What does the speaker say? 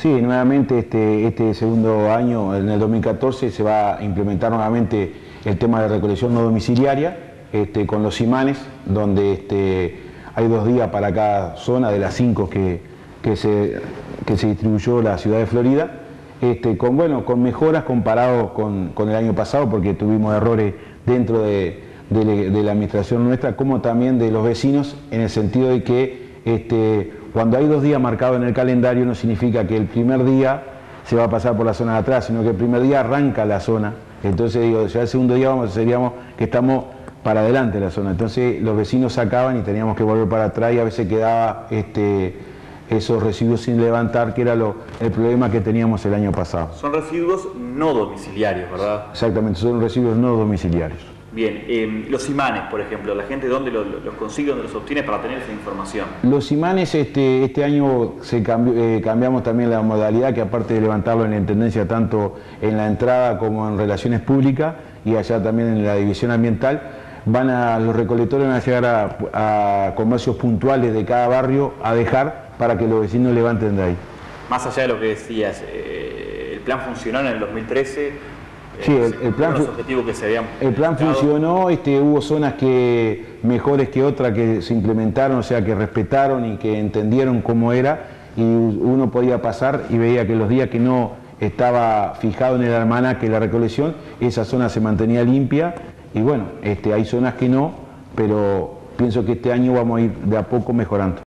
Sí, nuevamente este segundo año, en el 2014, se va a implementar nuevamente el tema de recolección no domiciliaria con los imanes, donde hay 2 días para cada zona de las 5 que se distribuyó la ciudad de Florida, con mejoras comparados con el año pasado, porque tuvimos errores dentro de la administración nuestra, como también de los vecinos, en el sentido de que cuando hay 2 días marcados en el calendario no significa que el primer día se va a pasar por la zona de atrás, sino que el primer día arranca la zona. Entonces digo, ya el segundo día seríamos que estamos para adelante de la zona. Entonces los vecinos sacaban y teníamos que volver para atrás y a veces quedaba esos residuos sin levantar, que era el problema que teníamos el año pasado. Son residuos no domiciliarios, ¿verdad? Exactamente, son residuos no domiciliarios. Bien, los imanes, por ejemplo, ¿la gente dónde los consigue, dónde los obtiene para tener esa información? Los imanes, este año cambiamos también la modalidad, que aparte de levantarlo en la Intendencia, tanto en la entrada como en Relaciones Públicas y allá también en la División Ambiental, los recolectores van a llegar a comercios puntuales de cada barrio a dejar para que los vecinos levanten de ahí. Más allá de lo que decías, el plan funcionó en el 2013. Sí, el plan funcionó, hubo zonas mejores que otras que se implementaron, o sea, que respetaron y que entendieron cómo era, y uno podía pasar y veía que los días que no estaba fijado en el almanaque la recolección, esa zona se mantenía limpia, y bueno, hay zonas que no, pero pienso que este año vamos a ir de a poco mejorando.